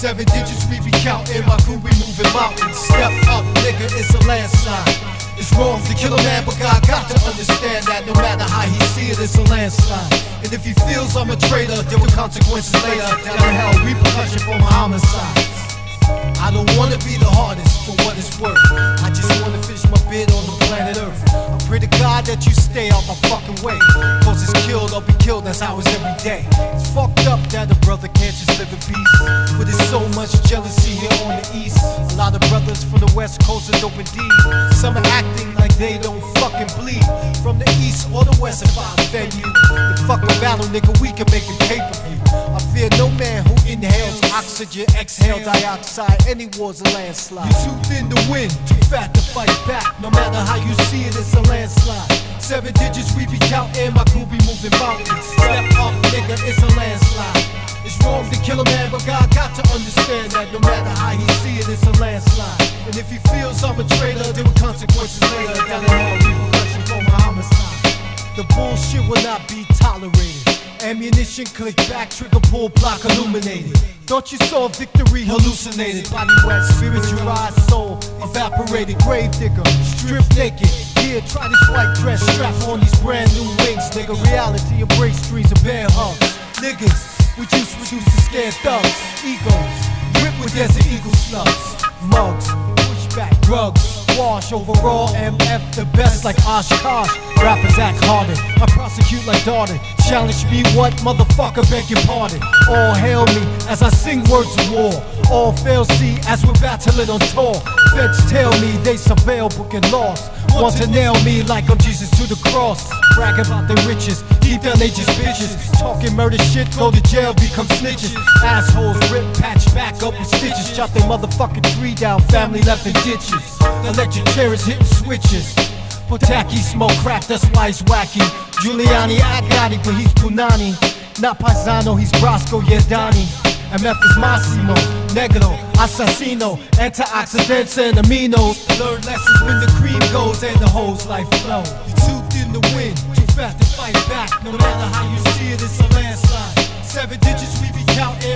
7 digits we be counting, my crew be moving mountains. Step up, nigga, it's a landslide. It's wrong to kill a man, but God got to understand that no matter how he see it, it's a landslide. And if he feels I'm a traitor, there were consequences later. Down to hell, repercussion for my homicides. I don't wanna be the hardest for what it's worth. I just wanna finish my bid on the planet Earth. I pray to God that you stay out my fucking way. Cause it's killed, I'll be killed, that's how it's every day. It's fucked up that a brother can't just live in peace. But there's so much jealousy here on the east. A lot of brothers from the west coast are dope indeed. Some are acting like they don't fucking bleed. From the east or the west if I offend you. The fucking battle, nigga, we can make it pay-per-view. I fear no man who inhales oxygen, exhale dioxide. Any war's a landslide. You're too thin to win, too fat to fight back. No matter how you see it, it's a landslide. 7 digits we be counting, my crew be moving mountains. Step up, nigga, it's a landslide. It's wrong to kill a man, but God got to understand that no matter how he see it, it's a landslide. And if he feels I'm a traitor, there were consequences later. Down the hell, repercussion for my homicide. The bullshit will not be tolerated. Ammunition click back, trigger pull, block illuminated. Thought you saw victory hallucinated. Body wet, spiritualized soul evaporated. Grave digger, strip naked. Here, try this white dress, strap on these brand new wings. Nigga, reality embrace streets of bear hugs. Niggas, we used to scare thugs. Egos, whip with Desert Eagle slugs. Mugs, pushback, drugs. Wash overall, MF the best like Oshkosh. Rappers act harder, I prosecute like Darden. Challenge me what, motherfucker, beg your pardon. All hail me as I sing words of war. All fail see as we're battling on tour. Feds tell me they surveil, booking lost. Want to nail me like I'm Jesus to the cross. Brag about their riches, deep down they just bitches. Talking murder shit, go to jail, become snitches. Assholes rip, patch back up with stitches. Chop their motherfucking tree down, family left in ditches. Electric chairs hitting switches. Potaki smoke crack, that's why he's wacky. Giuliani, Agati, but he's Punani. Not Paisano, he's Brasco, yeah Donnie. MF is Massimo, Negro, Assassino, antioxidants and aminos. Learn lessons when the cream goes and the hoes life flow. You're too thin to win, too fast to fight back. No matter how you see it, it's a landslide. 7 digits we be counting.